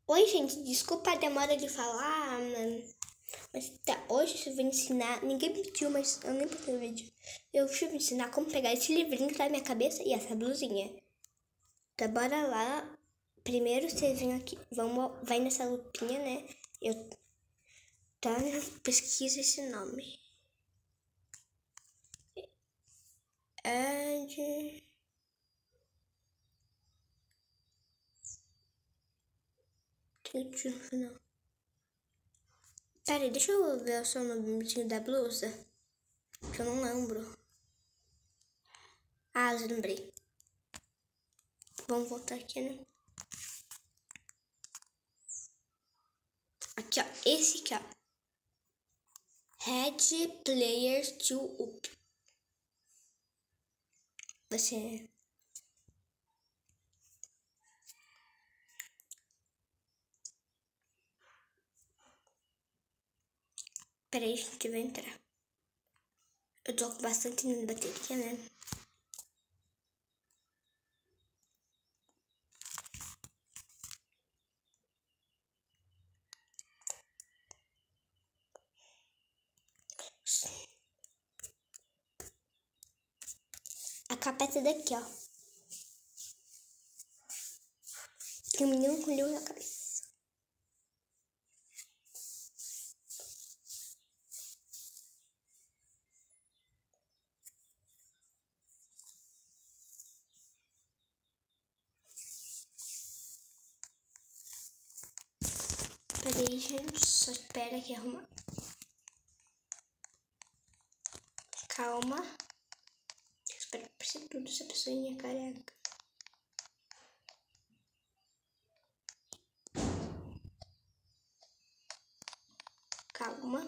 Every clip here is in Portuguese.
Oi, gente, desculpa a demora de falar, mas tá, hoje eu vou ensinar, ninguém me pediu, mas eu nem postei o vídeo. Eu vou ensinar como pegar esse livrinho que tá na minha cabeça e essa blusinha. Então, bora lá. Primeiro vocês vêm aqui, vai nessa lupinha, né? Tá, pesquisa esse nome. Não. Peraí, deixa eu ver o seu nome da blusa. Que eu não lembro. Ah, eu lembrei. Vamos voltar aqui, né? Aqui, ó. Esse aqui, ó. Head Players to Up. Você... Peraí, a gente vai entrar. Eu tô com bastante bateria, né? A capa é essa daqui, ó. Tem um menino com luz na cabeça. Peraí, gente. Só espera que arrumar. Calma. Espera por ser tudo essa pessoinha careca. Calma.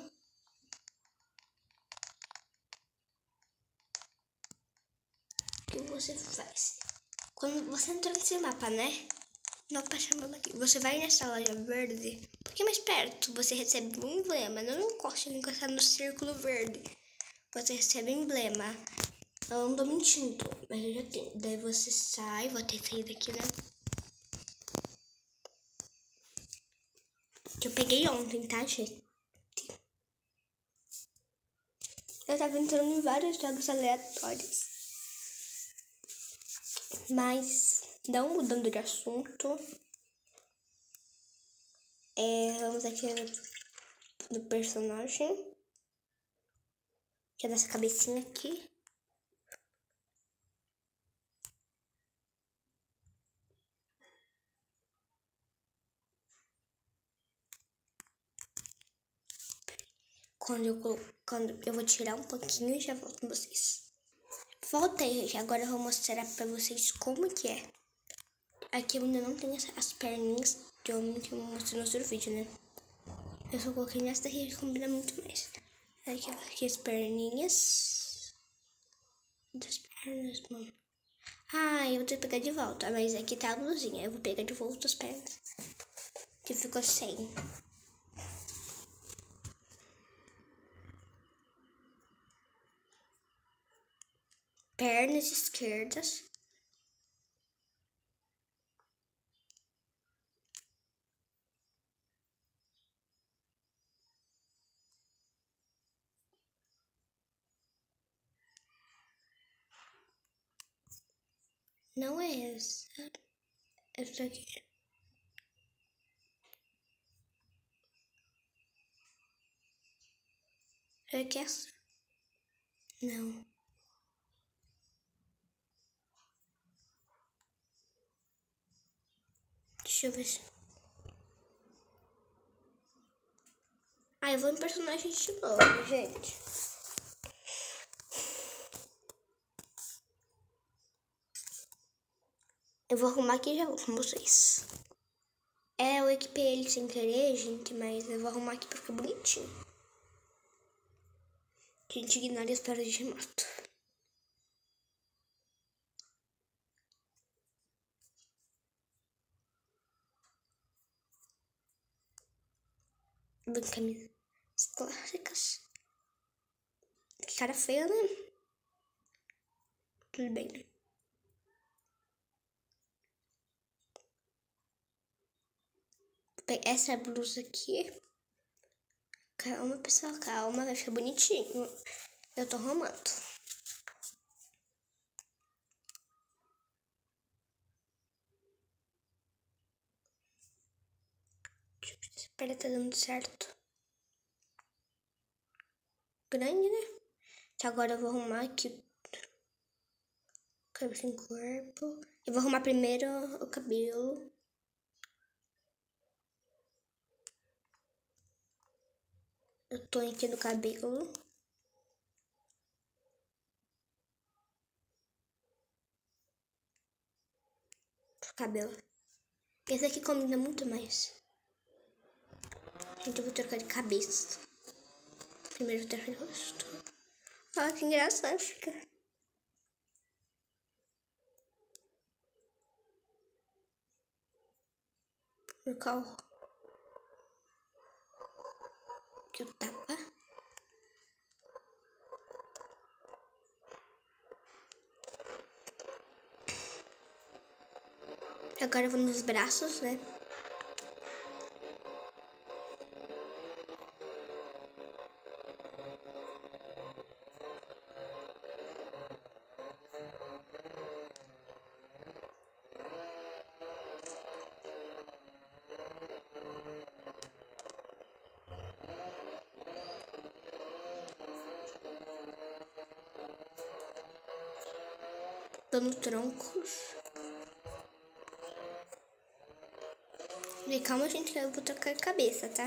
O que você faz? Quando você entra nesse mapa, né? Não tá chamando aqui. Você vai nessa loja verde. Um pouquinho mais perto. Você recebe um emblema. Não encosta, encostar no círculo verde. Você recebe emblema. Eu não tô mentindo, mas eu já tenho. Daí você sai. Vou ter que sair daqui, né? Que eu peguei ontem, tá, gente? Eu tava entrando em vários jogos aleatórios. Mas, não mudando de assunto. Vamos aqui no personagem. Que é nessa cabecinha aqui. Quando eu vou tirar um pouquinho e já volto com vocês. Voltei, agora eu vou mostrar pra vocês como que é. Aqui eu ainda não tenho as perninhas de homem que eu mostrei no outro vídeo, né? Eu só coloquei nessa daqui que combina muito mais. Aqui as perninhas. Das pernas, mano. Eu vou ter que pegar de volta, mas aqui tá a blusinha. Eu vou pegar de volta as pernas. Que ficou sem. Pernas esquerdas. Não é essa. Essa aqui. É que essa? Não. Deixa eu ver se... eu vou em personagem de novo, gente. Eu vou arrumar aqui e já vou com vocês. Eu equipei ele sem querer, gente, mas eu vou arrumar aqui pra ficar bonitinho. A gente ignora as pedras de mato. Bem, camisas clássicas. Que cara feia, né? Tudo bem, né? essa blusa aqui. Calma, pessoal, calma, vai ficar bonitinho. Eu tô arrumando. Espera, tá dando certo. Grande, né? Então agora eu vou arrumar aqui. Cabelo sem corpo. Eu vou arrumar primeiro o cabelo. Eu tô aqui no cabelo. Cabelo. Esse aqui combina muito mais. Gente, eu vou trocar de cabeça. Primeiro eu vou trocar de rosto. Olha que engraçado fica. No carro. Aqui o tapa. Agora eu vou nos braços, né? Dando troncos. E calma, gente, que eu vou trocar de cabeça, tá?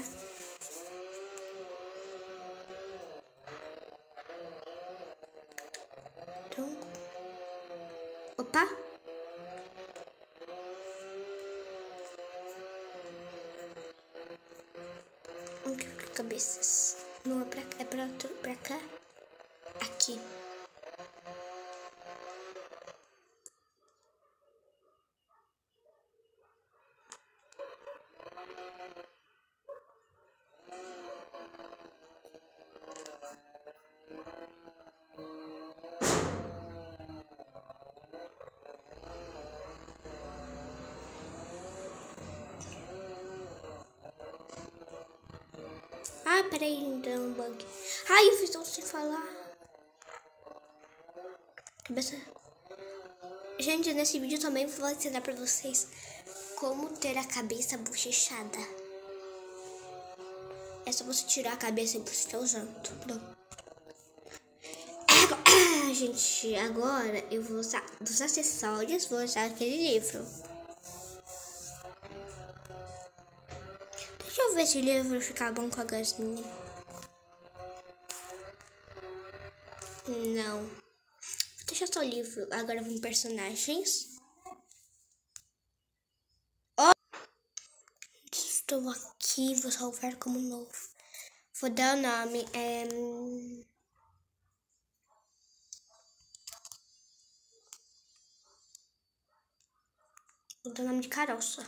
Tronco. Opa! Vamos trocar cabeças. Não é pra cá, é pra cá. Aqui. Ah, peraí, deu um bug. Ai, eu fiz tudo sem falar. Cabeça. Gente, nesse vídeo também vou ensinar pra vocês como ter a cabeça bochechada. É só você tirar a cabeça e você tá usando. Pronto. Gente, agora eu vou usar dos acessórios, vou usar aquele livro. Deixa eu ver se o livro fica bom com a gazinha. Não. Deixa só o livro. Agora vamos personagens. Estou aqui, vou salvar como novo. Vou dar o nome. Vou dar o nome de Caroça.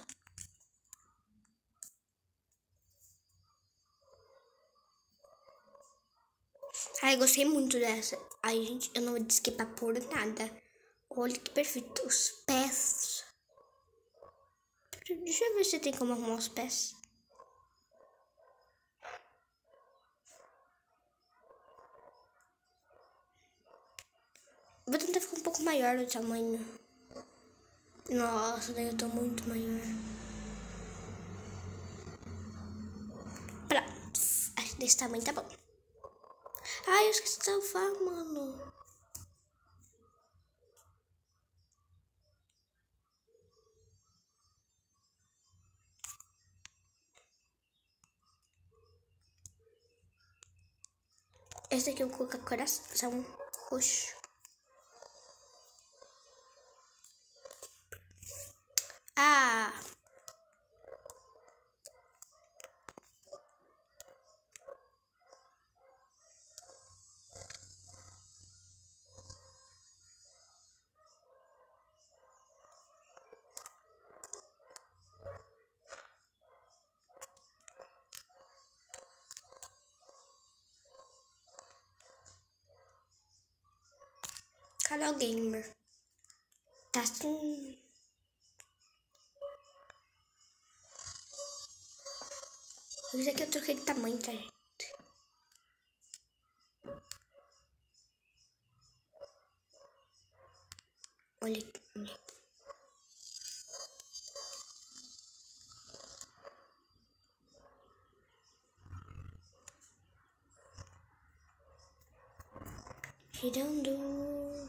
Ai, gostei muito dessa. Ai, gente, eu não vou skipar por nada. Olha que perfeito. Os pés. Deixa eu ver se tem como arrumar os pés. Vou tentar ficar um pouco maior o tamanho. Nossa, daí eu tô muito maior. Pronto. Acho que desse tamanho tá bom. Ai, eu esqueci de salvar, mano. Esse aqui eu vou colocar coração roxo. Ah! Canal Gamer. Tá assim. Por isso aqui eu troquei de tamanho, tá, gente? Olha aqui. Girando.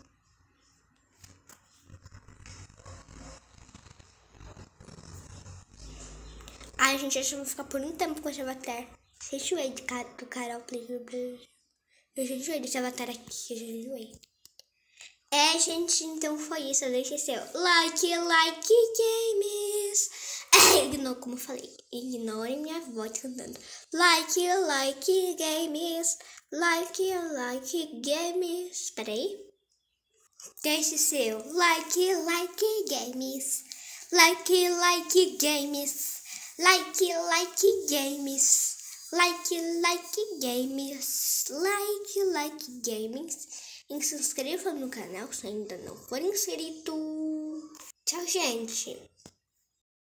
Ai, gente, acho que eu vou ficar por um tempo com esse avatar. Eu enjoei do Carol Play. Eu já enjoei desse avatar aqui, eu já enjoei. É, gente, então foi isso. Deixa seu like games. Ignore, como eu falei, ignorem minha voz cantando. Like games. Like games. Peraí. Deixe seu like games. Like games. Like games. Like games. Like games. E se inscreva no canal se ainda não for inscrito. Tchau, gente.